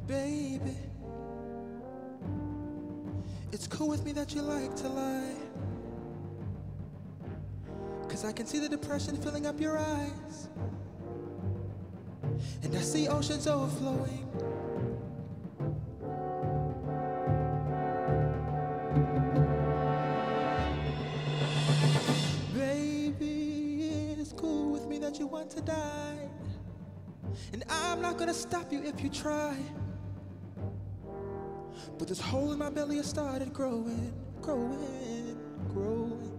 Baby, it's cool with me that you like to lie, 'cause I can see the depression filling up your eyes, and I see oceans overflowing. Baby, it's cool with me that you want to die, and I'm not gonna stop you if you try. But this hole in my belly has started growing, growing, growing.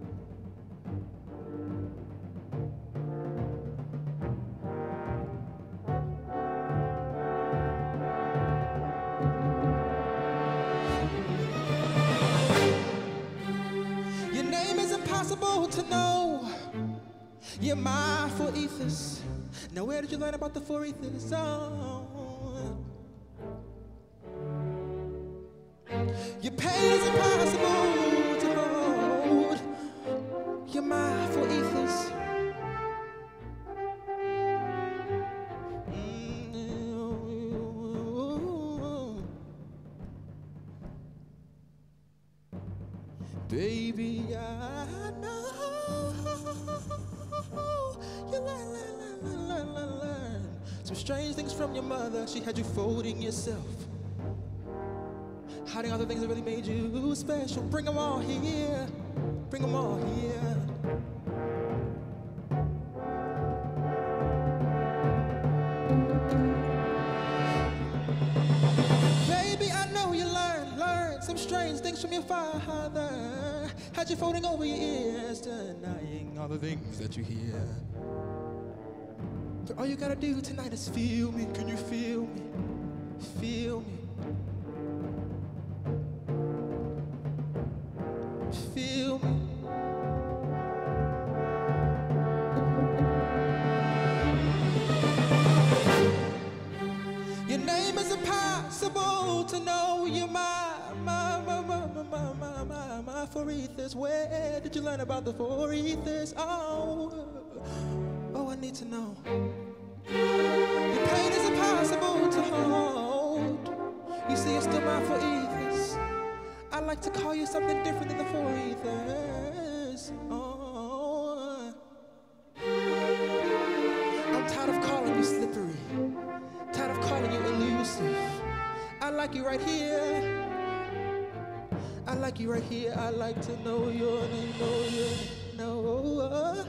Your name is impossible to know. You're my four ethers. Now where did you learn about the four ethers? Oh. Your pain is impossible to hold. You're my four ethers. Baby, I know you learn some strange things from your mother. She had you folding yourself, hiding all the things that really made you special. Bring them all here. Bring them all here. Baby, I know you learned some strange things from your father. Had you folding over your ears, denying all the things that you hear. But all you gotta do tonight is feel me. Can you feel me? Feel me. Feel me. Your name is impossible to know. You're my four ethers. Where did you learn about the four ethers? Oh, I need to know. Your pain is impossible to hold. You see, it's still my four ethers. I like to call you something different than the four ethers. Oh, I'm tired of calling you slippery, tired of calling you elusive. I like you right here. I like you right here. I like to know your name, know your name,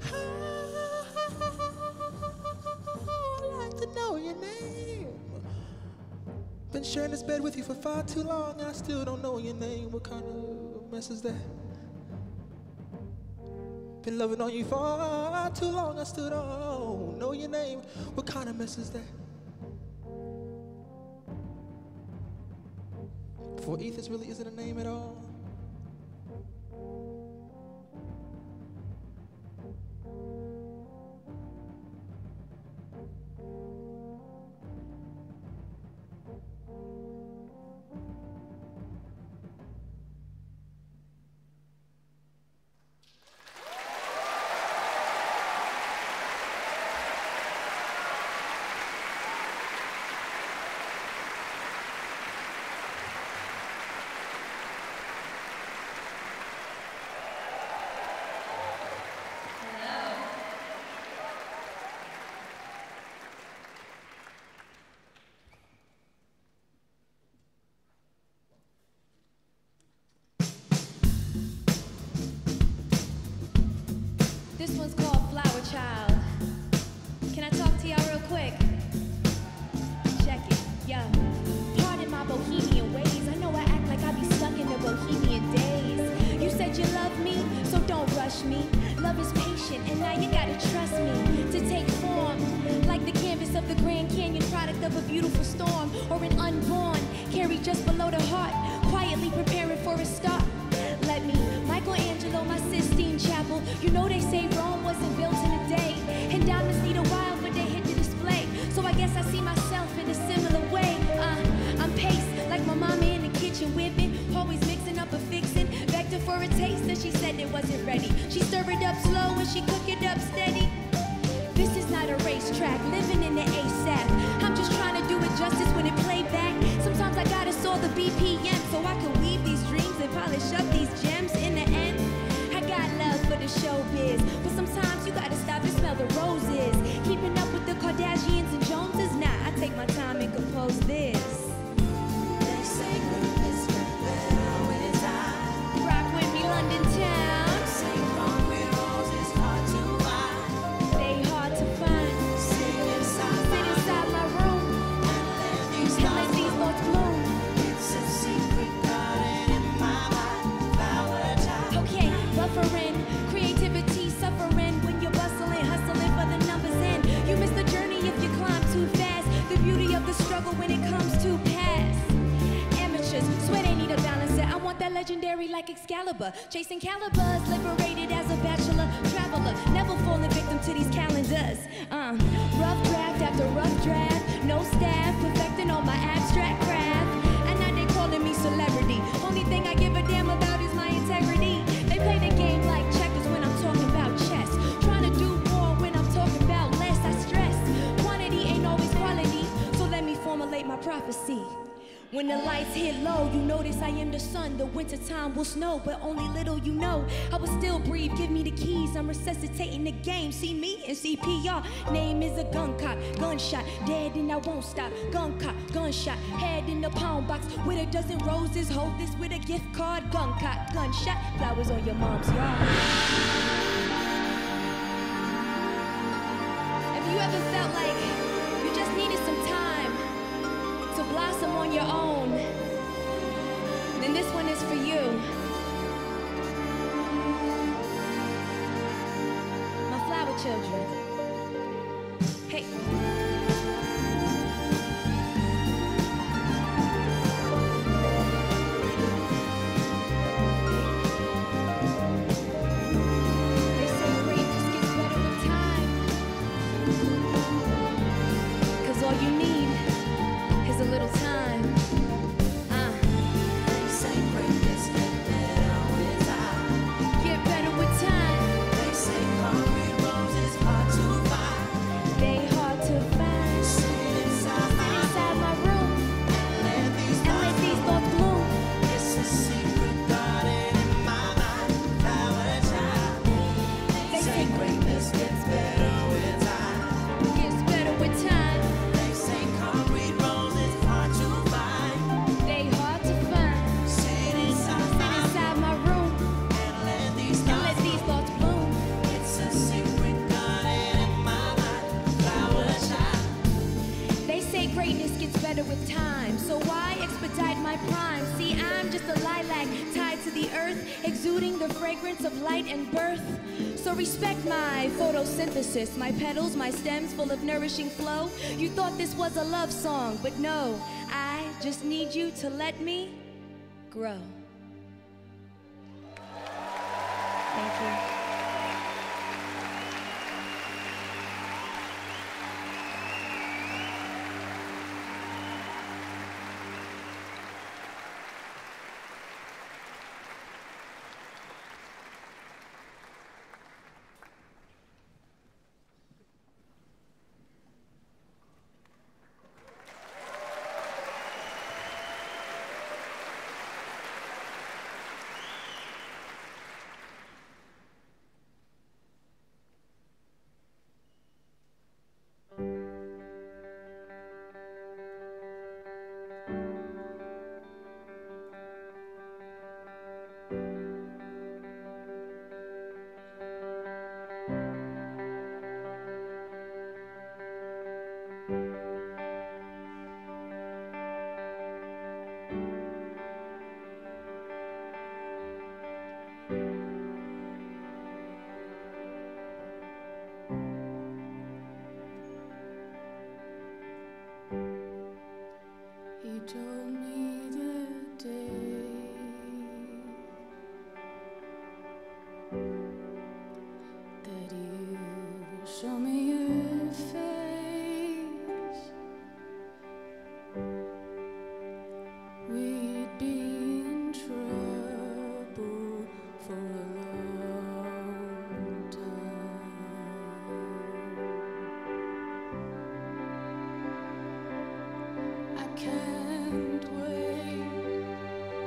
I like to know your name. Been sharing this bed with you for far too long, and I still don't know your name. What kind of mess is that? Been loving on you for far too long, I still don't know your name. What kind of mess is that? Four ethers really isn't a name at all. This one's called Flower Child. Can I talk to y'all real quick? Check it, yo. Pardon my bohemian ways. I know I act like I be stuck in the bohemian days. You said you love me, so don't rush me. Love is patient, and now you gotta trust me to take form. Like the canvas of the Grand Canyon, product of a beautiful storm, or an unborn, carried just below the heart, quietly preparing for a start. Let me, Michelangelo, my Sistine Chapel. You know they say Rome wasn't built in a day, and diamonds need a while, but they hit the display. So I guess I see myself in a similar way. I'm paced like my mama in the kitchen whipping, always mixing up a fixin'. Vector for a taste, and she said it wasn't ready. She stir it up slow and she cook it up steady. This is not a racetrack, living in the ASAP. I'm just trying to do it justice when it play back. polish up these gems in the end. I got love for the showbiz, but sometimes you gotta stop and smell the roses. Keeping up with the Kardashians and Joneses, nah, I take my time and compose this. They say greatness get better with time. Rock with me, London town. Say concrete roses hard to find. They hard to find. Sit inside my room and let these and let these thoughts bloom. It's a secret garden in my mind. Flower child. Okay, buffering, creativity suffering when you're bustling, hustling for the numbers in. You miss the journey if you climb too fast. The beauty of the struggle when it comes to pass. Amateurs swear they need a balancer. I want that legendary like Excalibur. Chasing calibers, liberated as a bachelor traveler. Never falling victim to these calendars. Rough draft after rough draft. No staff, perfecting all my abstract craft. And now they calling me celebrity. Only thing I give a damn about is my integrity. They play the game like checkers when I'm talking about chess. Trying to do more when I'm talking about less. I stress quantity ain't always quality, so let me formulate my prophecy. When the lights hit low, you notice I am the sun. The winter time will snow, but only little you know. I will still breathe, give me the keys. I'm resuscitating the game. See me in CPR. Name is a gun cop, gunshot. Dead and I won't stop. Gun cop, gunshot. Head in the pound box with a dozen roses. Hold this with a gift card. Gun cop, gunshot. Flowers on your mom's yard. Have you ever felt like you just needed some time to blossom on your own? Then this one is for you. My flower children. Hey. They say greatness gets better with time. 'Cause all you need is a little time. They say greatness get better with time. Get better with time. They say concrete roses hard to find. They hard to find. Sit inside my room and let these and let these thoughts bloom. It's a secret garden in my mind. Flower child. They say greatness gets better with time. Gets better with time. They say concrete roses hard to find. They hard to find. Sit inside my room and let these thoughts bloom. It's a secret garden in my mind. Flower child. They say greatness gets better with time, so why expedite my prime? See, I'm just a lilac tied to the earth, exuding the fragrance of light and birth. So respect my photosynthesis, my petals, my stems full of nourishing flow. You thought this was a love song, but no, I just need you to let me grow. Thank you. He told me the day that you show me your face, we'd be in trouble for a long time. I can't wait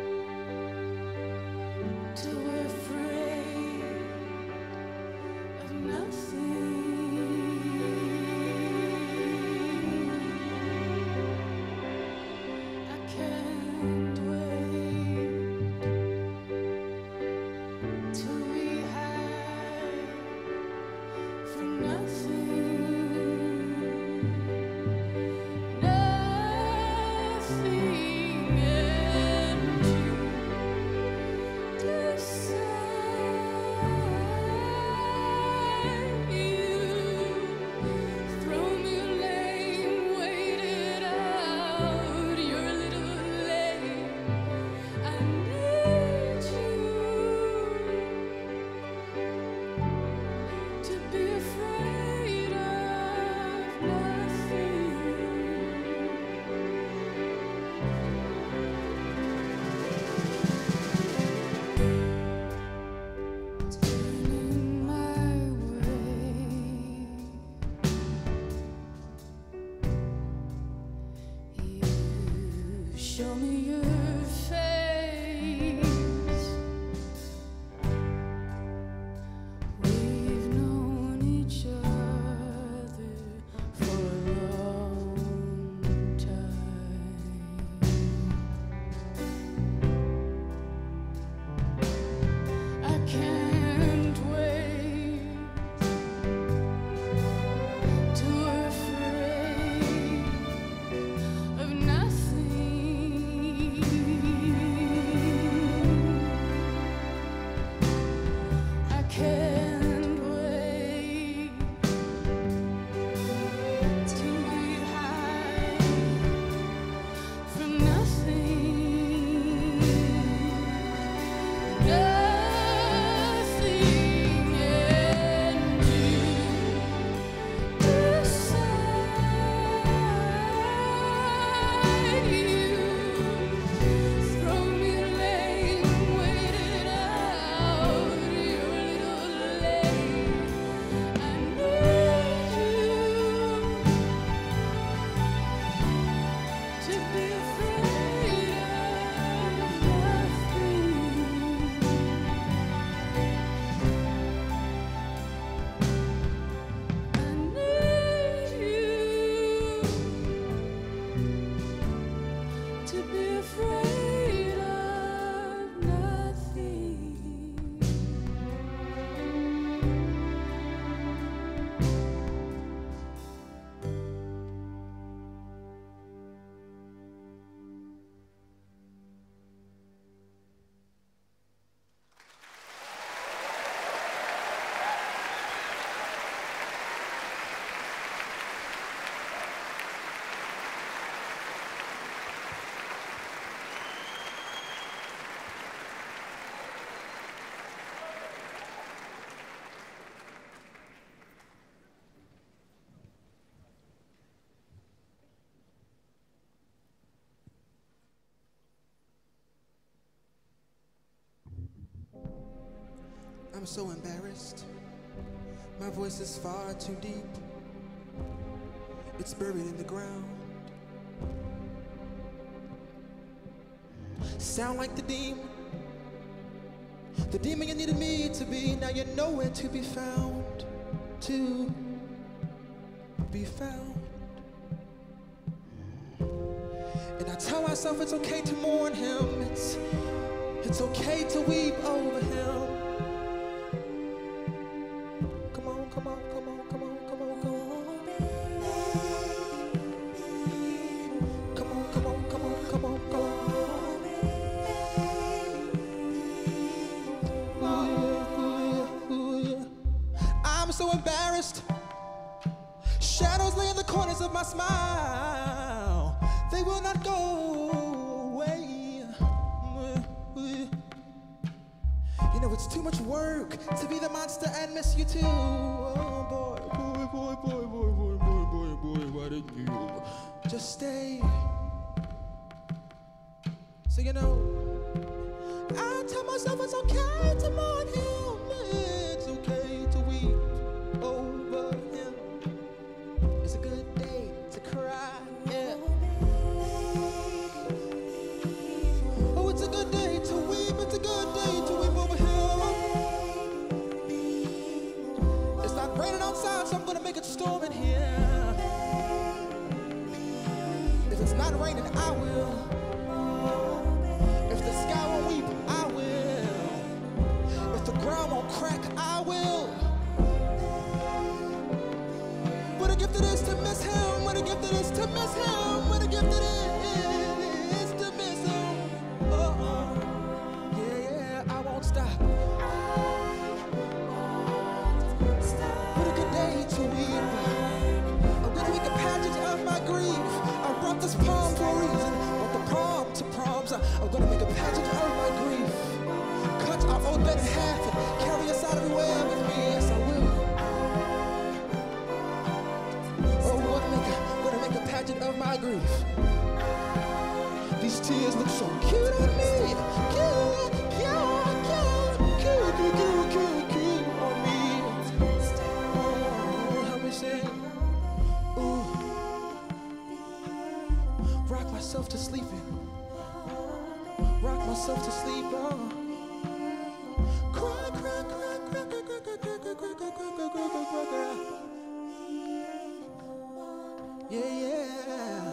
Show me your face. We've known each other for a long time. I can't wait, too afraid of nothing. I can't wait to be high from nothing. Nothing and you decide you throw me a lane, wait it out, you're a little late. I need you to be afraid of nothing. I need you to be afraid of nothing. I'm so embarrassed. My voice is far too deep. It's buried in the ground. Sound like the demon you needed me to be. Now you're nowhere to be found. To be found. And I tell myself it's okay to mourn him. It's okay to weep over him. Come on, come on, come on, come on, come on, come on. Come on, come on, come on, come on, come on. Ooh, yeah. I'm so embarrassed. Shadows lay in the corners of my smile. They will not go away. You know it's too much work to be the monster and miss you too. Oh boy, boy, boy, boy, boy, boy, boy, boy, boy, why didn't you just stay? So you know, I tell myself it's okay to mourn him. It's okay to weep over him. It's a good day to cry. Yeah. Oh, it's a good day to weep. It's a good day to weep over him. It's not raining outside, so I'm gonna make it storm in here. If it's not raining, I will. If the sky won't weep, I will. If the ground won't crack, I will. What a gift it is to miss him. What a gift it is to miss him. What a gift it is to miss him. Yeah, I won't stop. What a good day to weep. I'm gonna make a pageant of my grief. I brought this poem for a reason. Brought the prom to proms. I'm gonna make a pageant of my grief. Cut our old bed in half and carry us out everywhere with me. Yes, I will. Oh, gonna make a pageant of my grief. These tears look so cute on me. Cute, cute, cute, cute, cute, cute, cute, cute on me. Oh, help me sing. Ooh. Rock myself to sleeping. rock myself to sleep. Cry, cry, cry, cry, cry, cry, cry, cry, cry, cry, cry, cry, cry, cry, cry. Yeah, yeah.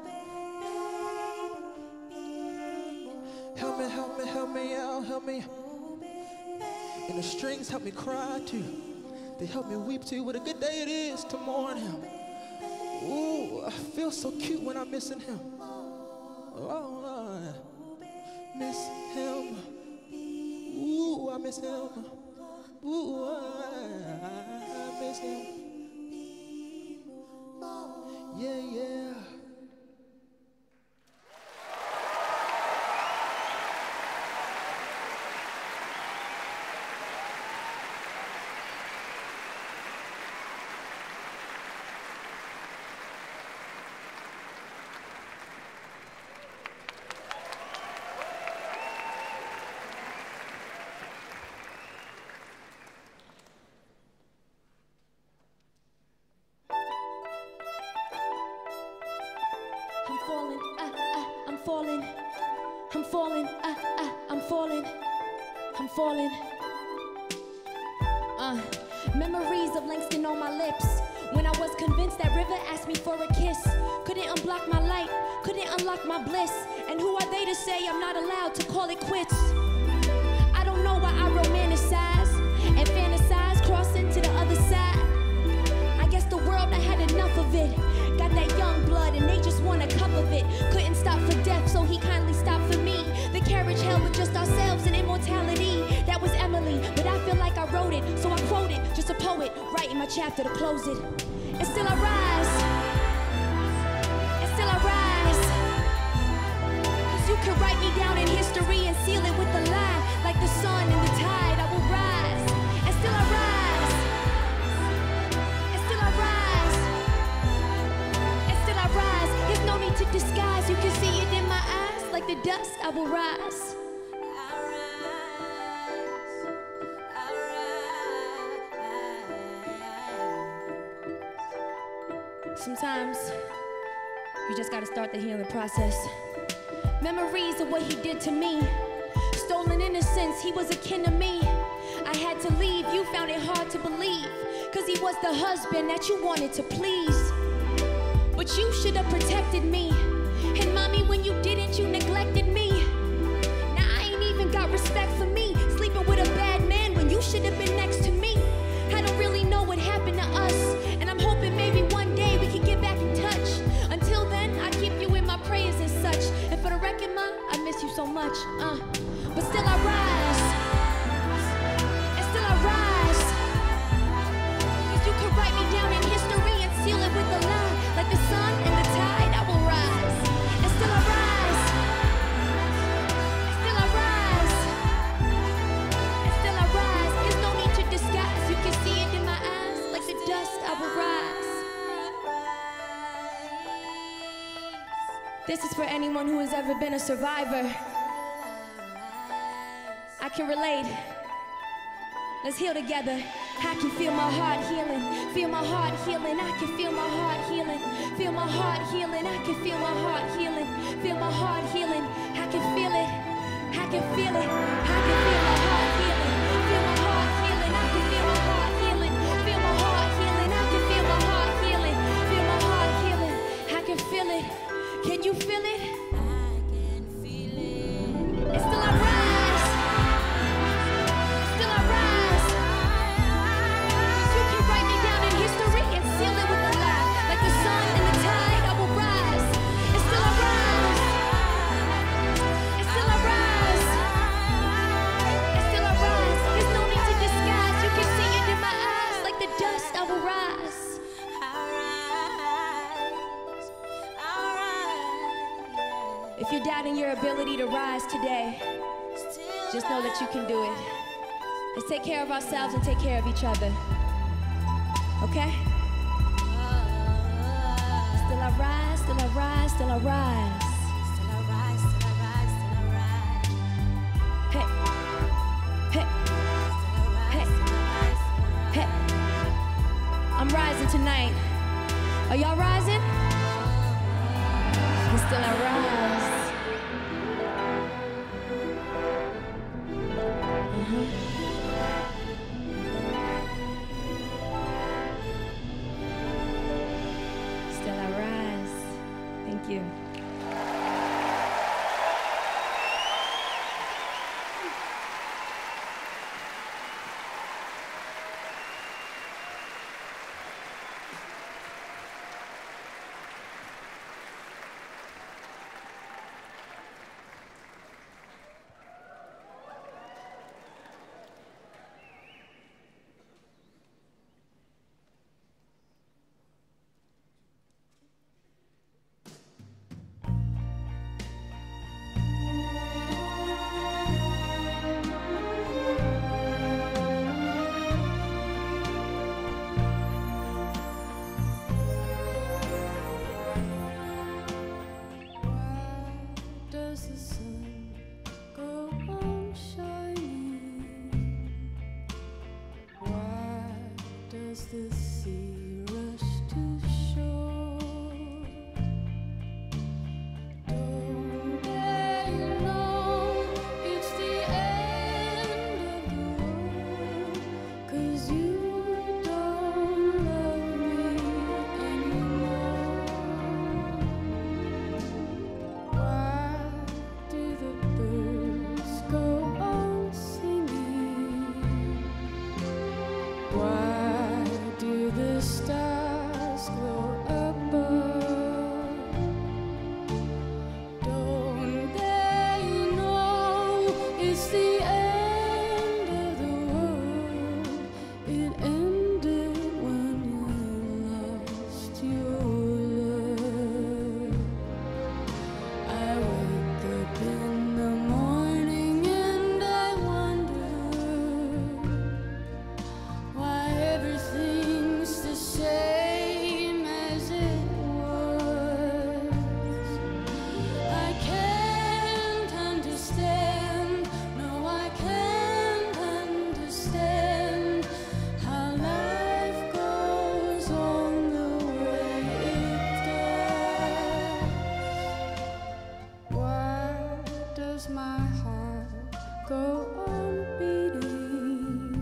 Help me, help me, help me out, help me. And the strings help me cry too. They help me weep too. What a good day it is to mourn him. Ooh, I feel so cute when I'm missing him. Oh, I miss him. Ooh, I miss him. Ooh, I miss him. Yeah, yeah. I'm falling. Memories of Langston on my lips. When I was convinced that River asked me for a kiss. Couldn't unblock my light, couldn't unlock my bliss. And who are they to say I'm not allowed to call it quits? I don't know why I romanticize and fantasize crossing to the other side. I guess the world, I had enough of it. Got that young blood and they just want a cup of it. Couldn't stop for death, so he kindly stopped for me. The carriage held with just ourselves and immortality. That was Emily, but I feel like I wrote it, so I quote it, just a poet, writing my chapter to close it. And still I rise, and still I rise. 'Cause you can write me down in history and seal it with a line. Like the sun and the tide, I will rise, and still I rise, and still I rise, and still I rise. There's no need to disguise, you can see it in my eyes. Like the dust, I will rise. Sometimes you just gotta start the healing process. Memories of what he did to me. Stolen innocence, he was akin to me. I had to leave, you found it hard to believe. 'Cause he was the husband that you wanted to please. But you should have protected me. And mommy, when you didn't, you neglected me. Now I ain't even got respect for me. Sleeping with a bad man when you should have been next to me. I don't really know what happened to us. And I'm hoping maybe one day we can get back in touch. Until then, I keep you in my prayers and such. And for the record, ma, I miss you so much. But still I rise. And still I rise. 'Cause you could write me down in history and seal it with a line. Like the sun and the tide, I will rise. And still I rise. And still I rise. And still I rise. There's no need to disguise. You can see it in my eyes. Like the dust, I will rise. This is for anyone who has ever been a survivor. I can relate. Let's heal together. I can feel my heart healing. Feel my heart healing. I can feel my heart healing. Feel my heart healing. I can feel my heart healing. Feel my heart healing. I can feel it. I can feel it. I can feel my heart healing. Feel my heart healing. I can feel my heart healing. Feel my heart healing. I can feel my heart healing. Feel my heart healing. I can feel it. Can you feel it? I can feel it. And still I rise. Still I rise. 'Cause you can write me down in history and seal it with a lie. Like the sun and the tide, I will rise. And still I rise. And still I rise. And still I rise. There's no need to disguise. You can see it in my eyes. Like the dust, I will rise. If you're doubting your ability to rise today, just know that you can do it. Let's take care of ourselves and take care of each other. Okay? Still I rise, still I rise, still I rise. Still I rise, still I rise, still I rise. Hey, hey, hey, hey. I'm rising tonight. Are y'all rising? And still I rise. does the sun go on shining? Why does the sea rush to shore? Don't they know it's the end of the world? 'Cause you don't love me anymore. Why do the birds go on singing? Why do the stars glow above? Don't they know it's the end of the world? It ended when you lost your love. I wake up in the morning and I wonder why everything's the same as it was. I can't understand, no, I can't understand how life goes on the way it does. Why does my heart go on beating?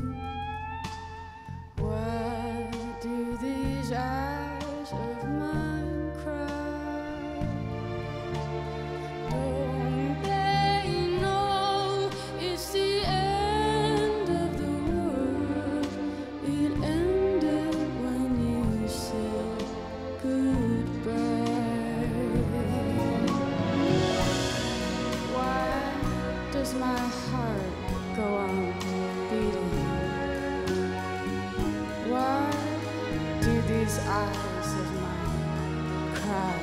Why do these eyes of mine cry? Don't they know it's the end of the world? It ended when you said goodbye. Why does my heart go on beating? Why do these eyes of mine cry?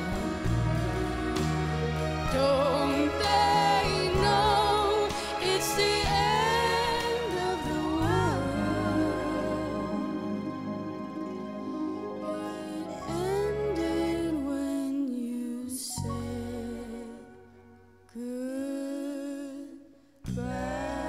Don't they know it's the end of the world? It ended when you said goodbye.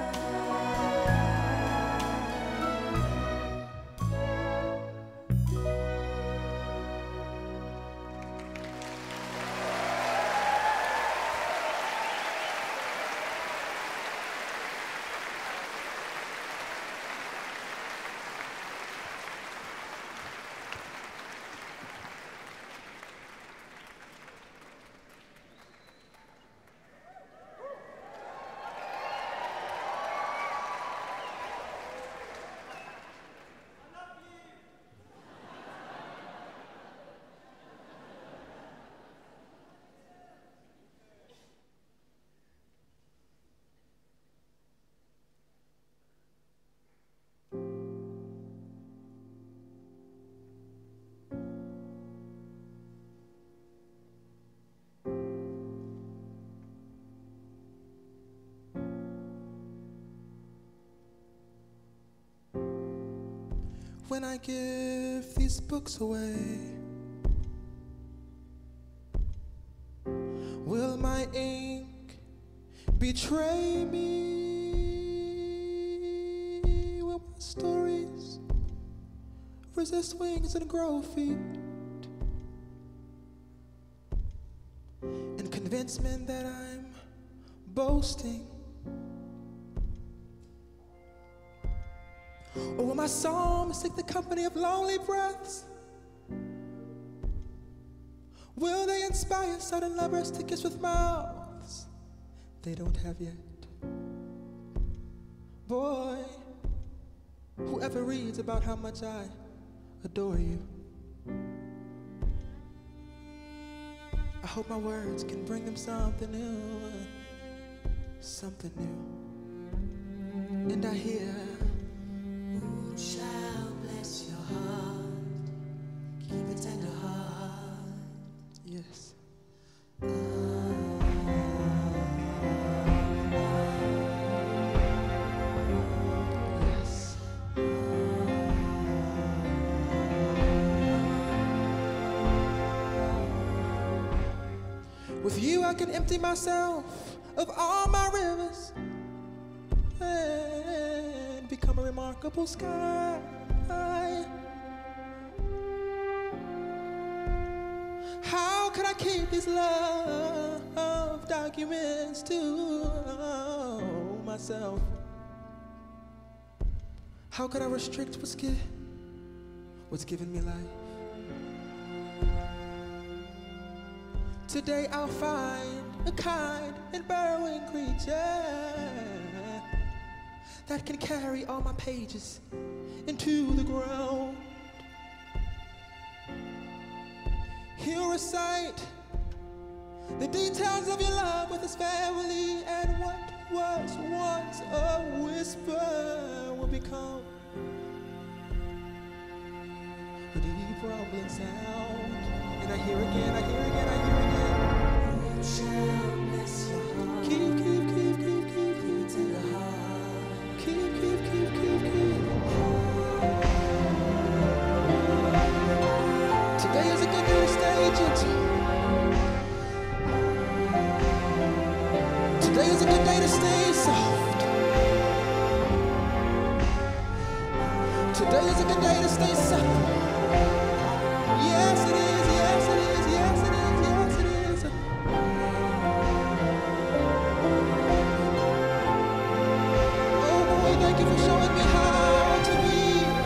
When I give these books away, will my ink betray me? Will my stories resist wings and grow feet and convince men that I'm boasting? Or will my psalms seek the company of lonely breaths? Will they inspire sudden lovers to kiss with mouths they don't have yet? Boy, whoever reads about how much I adore you, I hope my words can bring them something new, something new. And I hear, Who shall bless your heart? Keep a tender heart. yes, yes. With you I can empty myself of all my rivers and become a remarkable sky. How could I keep these love documents to myself? How could I restrict what's given me life? Today I'll find a kind and burrowing creature that can carry all my pages into the ground. He'll recite the details of your love with his family, and what was once a whisper will become a deep rumbling sound. And I hear again, I hear again, I hear again. It shall bless your heart. Keep to the heart. Keep. Today is a good day to stage it. Today is a good day to stay soft. Today is a good day to stay supple. Yes, it is, yes, it is, yes, it is, yes, it is. Oh boy, thank you for showing me how to be.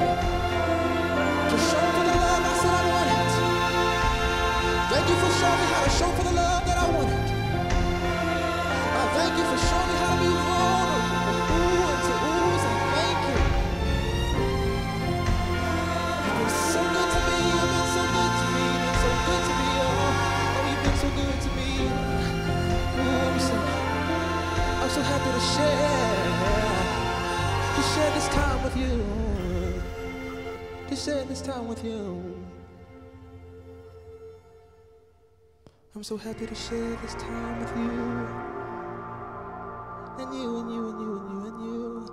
To show for the love I said I wanted. Thank you for showing me how to show for the love that I wanted. Thank you for showing me how to be vulnerable. Ooh, and to ooze, and thank you. You've been so good to me, you've been so good to me, you've been so good to me, oh, you've been so good to me. Ooh, I'm so happy to share this time with you, to share this time with you. I'm so happy to share this time with you. And you, and you, and you, and you, and you.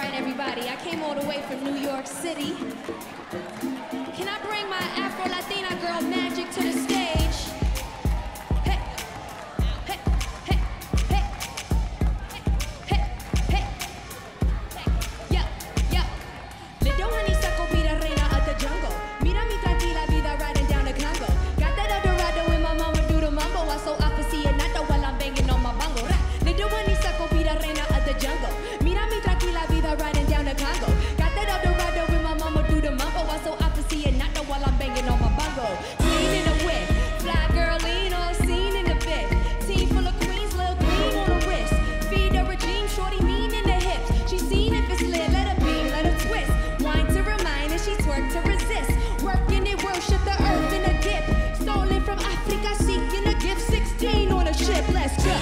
right, everybody. I came all the way from New York City. Can I bring my Afro-Latina girl Magic to the stage? Hey, hey, hey, hey, hey, hey, hey, yo, yo. Le doy a Nisa vida reina of the jungle. Mira mi tranquila vida riding down the Congo. Got that Eldorado when my mama do the mambo. I so aficionado while I'm banging on my bongo. Le doy a Nisa vida reina of the jungle. Mira mi tranquila vida riding down the Congo. Got that Eldorado when my mama do the mambo. I so aficionado while I'm banging on my bongo. Clean in the whip, fly girl lean on scene in the bed. Team full of queens, little queen on the wrist. Feed the regime, shorty mean in the hips. She seen if it's lit, let her beam, let her twist. Wine to remind and she twerk to resist. Working it, worship the earth in a dip. Stolen from Africa, seeking a gift. 16 on a ship, let's go.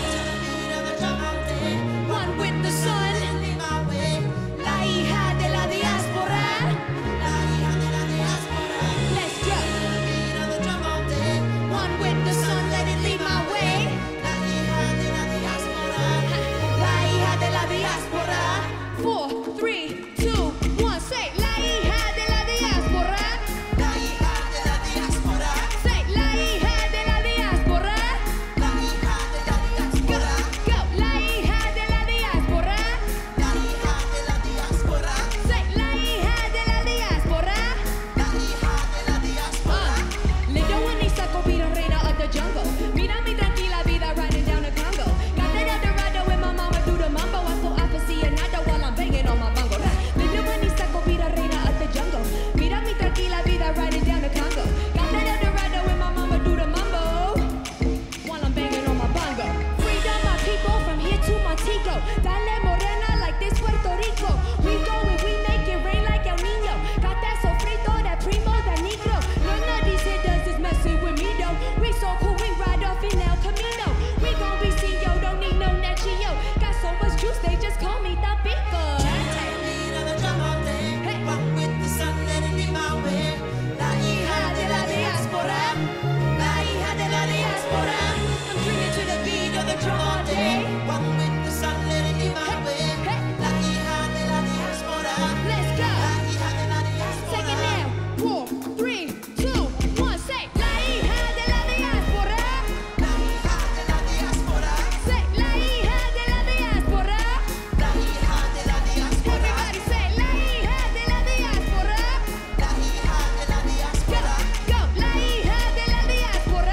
One with the sun. La hija de la diaspora. Let's go. One with the sun, let it lead my way. La hija de la diaspora. 4, 3, 2, 1, say la hija de la diaspora. Say la hija de la diaspora. Go, go, la hija de la diaspora. Say la hija de la diaspora. Le doy a Nisa vida reina of the jungle. Mira mi tranquila vida riding down the Congo. Got that Eldorado when my mama do the mambo. I so aficionado while I'm banging on my bongo. Le doy a Nisa vida reina of the jungle. Mira mi tranquila vida riding down the Congo. Got that Eldorado when my mama do the mambo. While I'm banging on my bongo. Freedom my people from here to Montego. Dale morena like this Puerto Rico. We go and we make it rain like El Nino. Got that sofrito, that primo, that negro. None of these hitters is messing with me though. We so cool, we ride off in El Camino. We gon' be CEO, don't need no Nechio. Got so much juice, they just call me the Pico. La hija de la diaspora. La hija de la diaspora. I'm dreaming to the beat of the drum all day. Let's go. Take it now. 4, 3, 2, 1. Say la hija de la diaspora. Say la hija de la diaspora. Everybody say la hija de la diaspora. Go, go, la hija de la diaspora.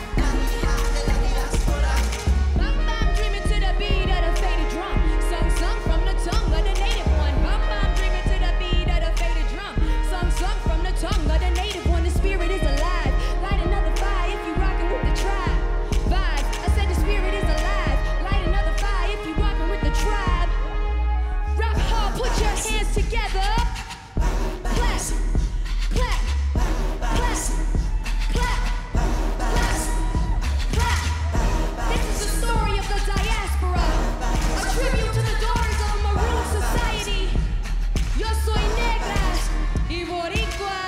Bam bam dreaming to the beat of the faded drum. Sung sung from the tongue of the native one. Bam bam dreaming to the beat of the faded drum. Sung sung from the tongue of the native one. The spirit is alive. Light another fire if you rockin' with the tribe. Vibe. I said the spirit is alive. Light another fire if you rockin' with the tribe. Rock hard, put your hands together. Clap, clap, clap, clap, clap, clap. This is the story of the diaspora. A tribute to the daughters of a maroon society. Yo soy negra y boricua.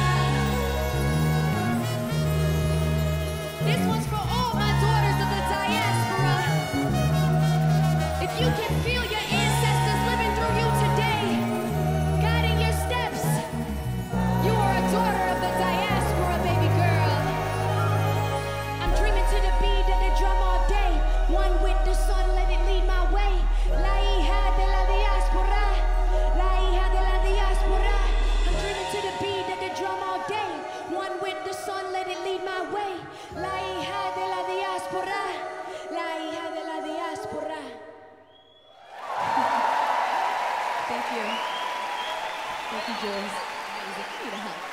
This one's for all my daughters of the diaspora. If you can feel your ancestors living through you today, guiding your steps, you are a daughter of the diaspora, baby girl. I'm dreaming to the beat of the drum all day. One with the sun, let it lead my way. La hija de la diaspora. La hija de la diaspora. I'm dreaming to the beat of the drum all day. One with the sun, let it lead my way. La hija de la diaspora. La hija de la diaspora. Thank you. Thank you, Jules. That was a help.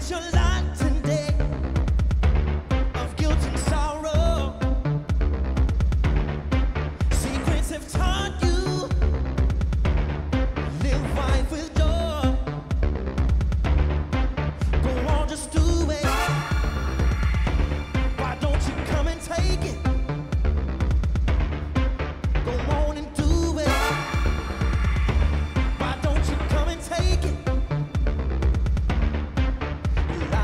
face your lot today of guilt and sorrow. Secrets have taught you live life with joy. Go on, just do it. Why don't you come and take it? Go on and do it. Why don't you come and take it?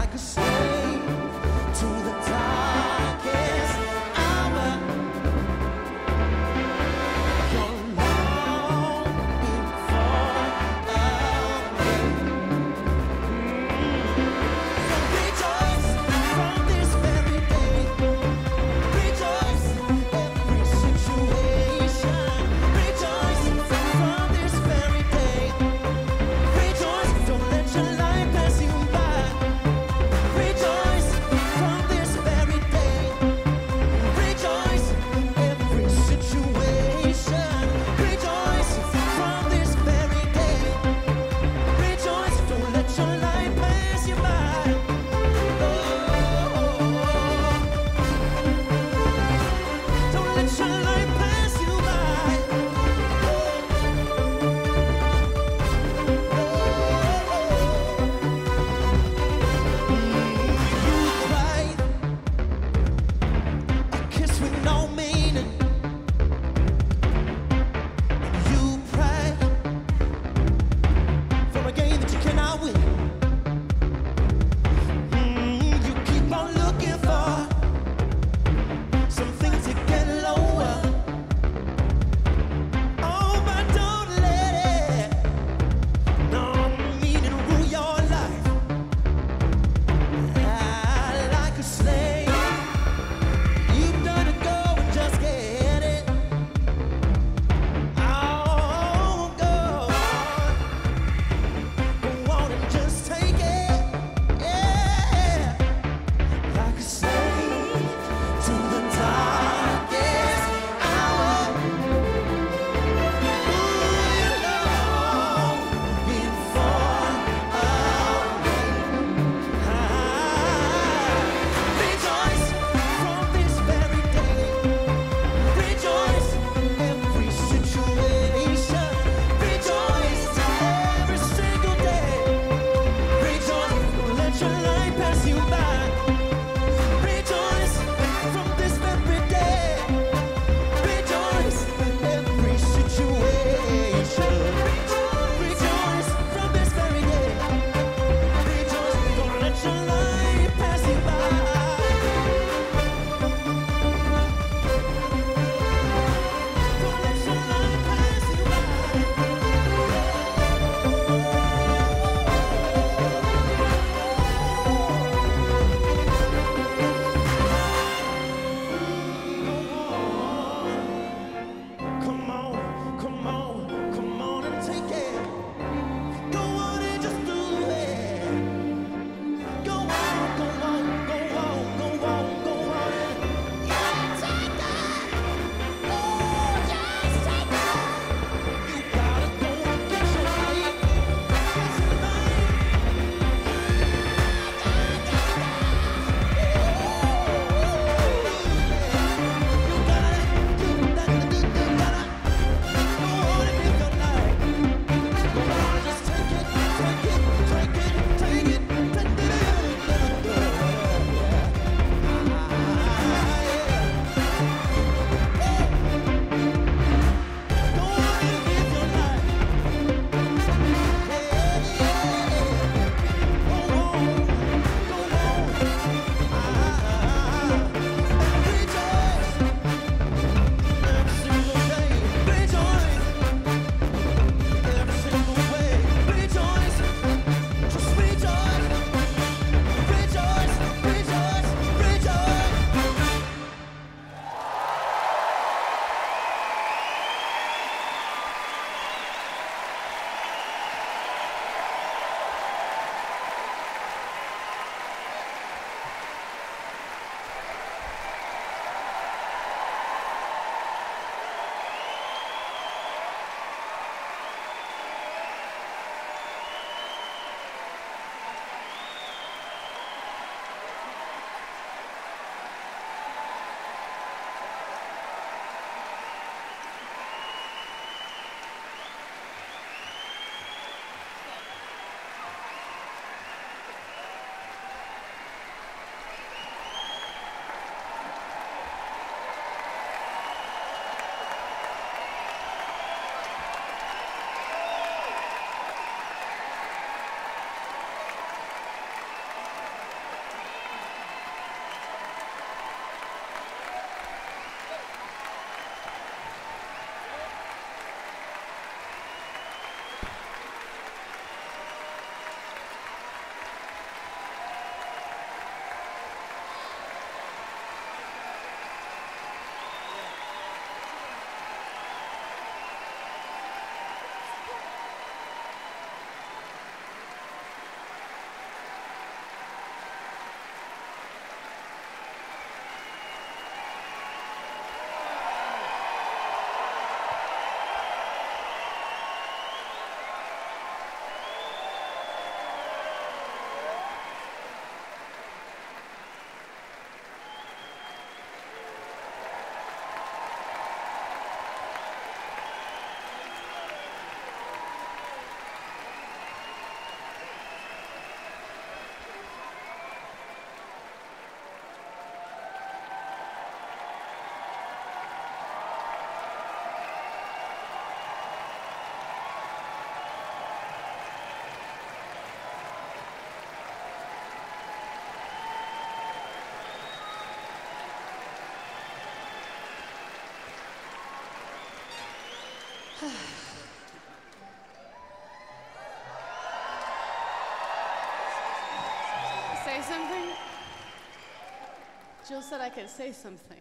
Say something? Jules said I could say something.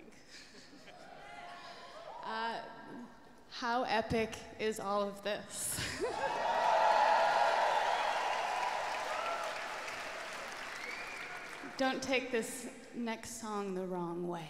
How epic is all of this? Don't take this next song the wrong way.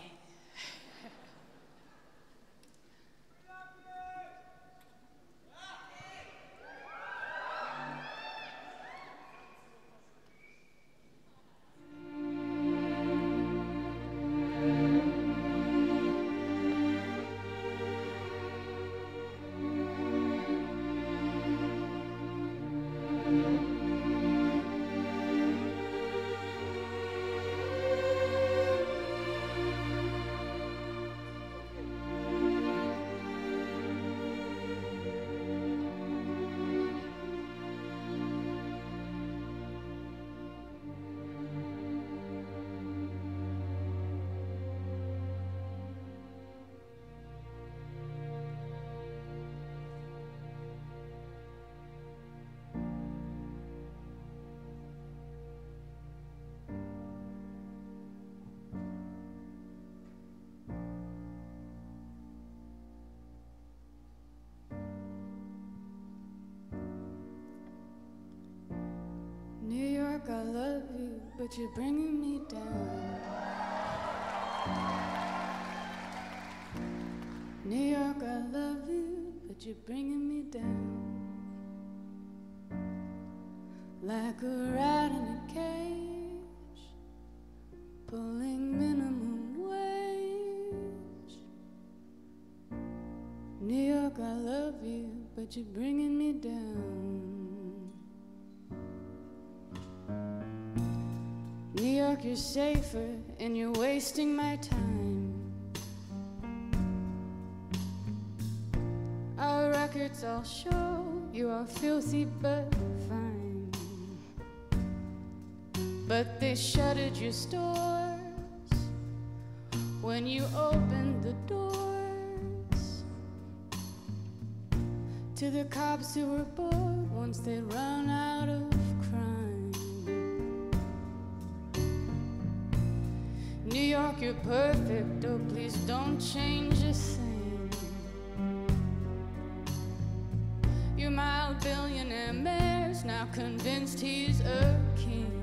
New York, I love you, but you're bringing me down. New York, I love you, but you're bringing me down. Like a rat in a cage, pulling minimum wage. New York, I love you, but you're bringing me down. New York, you're safer, and you're wasting my time. Our records all show you are filthy but fine. But they shuttered your stores when you opened the doors to the cops who were bored once they'd run out of crime. New York, you're perfect, oh please don't change a thing. Your mild billionaire mayor's now convinced he's a king.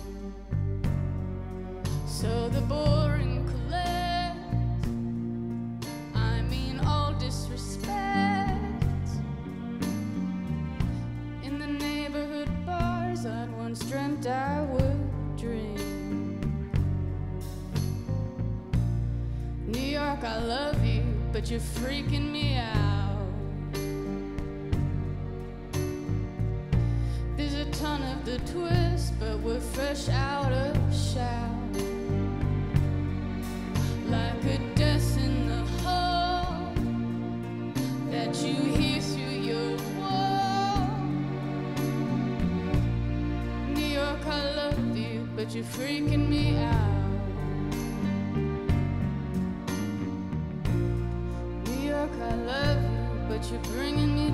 So the boring collect, I mean all disrespect. In the neighborhood bars I'd once dreamt I would drink. New York, I love you, but you're freaking me out. There's a ton of the twist, but we're fresh out of shout. Like a death in the hall that you hear through your wall. New York, I love you, but you're freaking me out. I love you, but you're bringing me